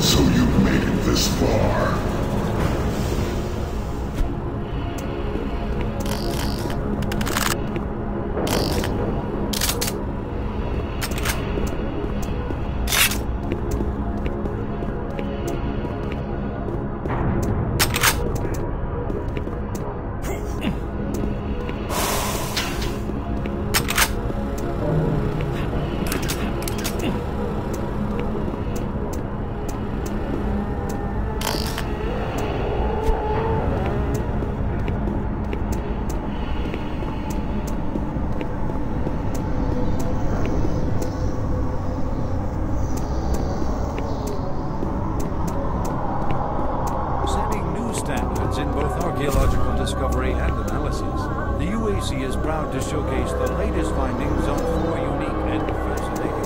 So you've made it this far. In both archaeological discovery and analysis, the UAC is proud to showcase the latest findings on 4 unique and fascinating.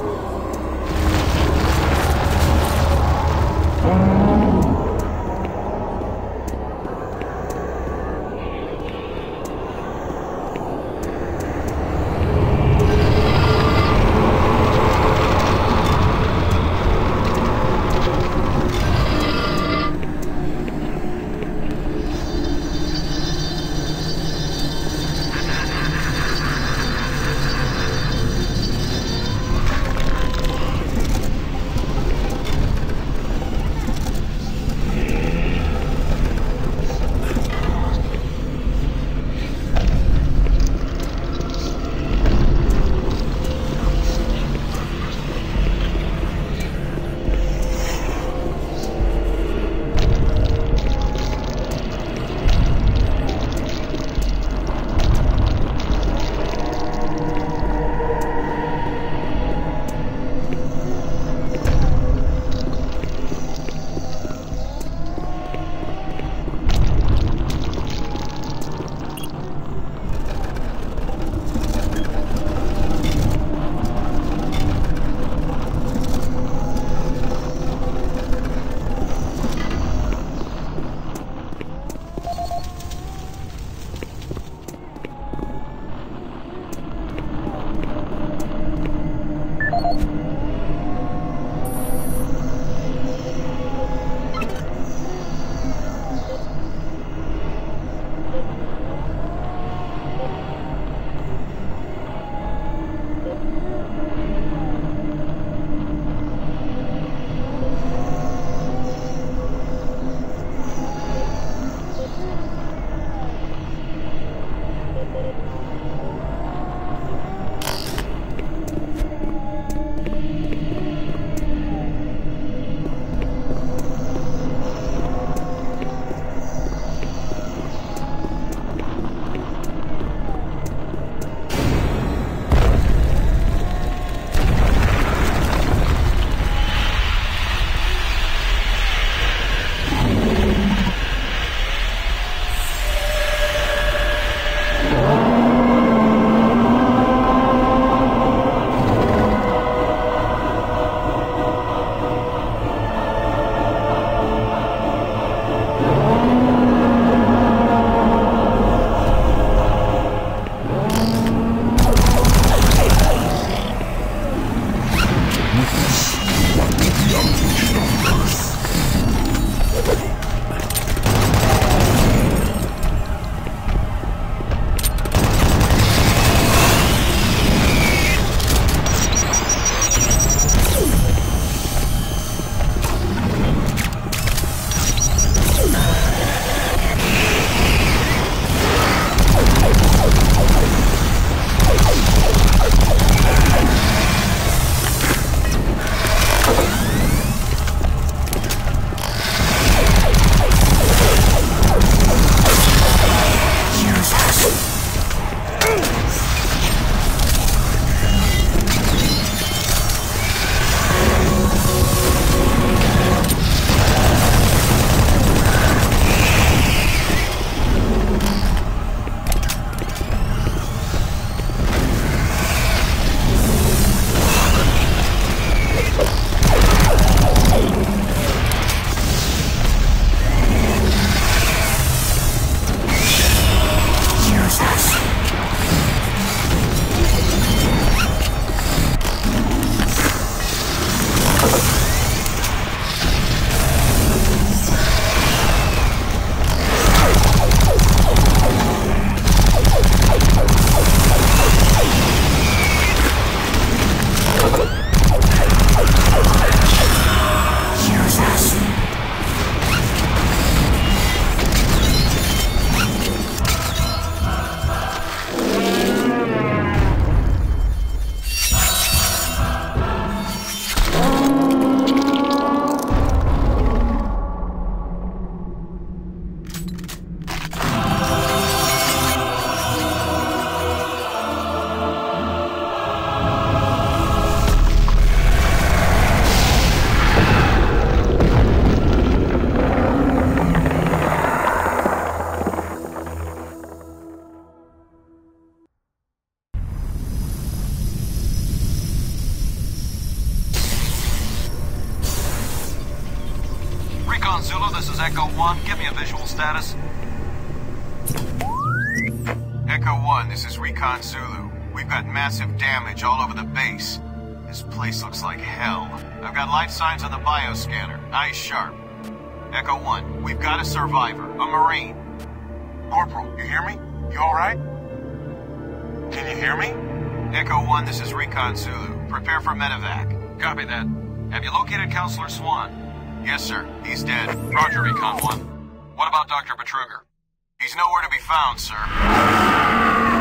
Recon Zulu, this is Echo 1. Give me a visual status. Echo 1, this is Recon Zulu. We've got massive damage all over the base. This place looks like hell. I've got life signs on the bioscanner. Eyes sharp. Echo 1, we've got a survivor, a Marine. Corporal, you hear me? You alright? Can you hear me? Echo 1, this is Recon Zulu. Prepare for medevac. Copy that. Have you located Counselor Swan? Yes, sir. He's dead. Roger, Recon 1. What about Dr. Betruger? He's nowhere to be found, sir.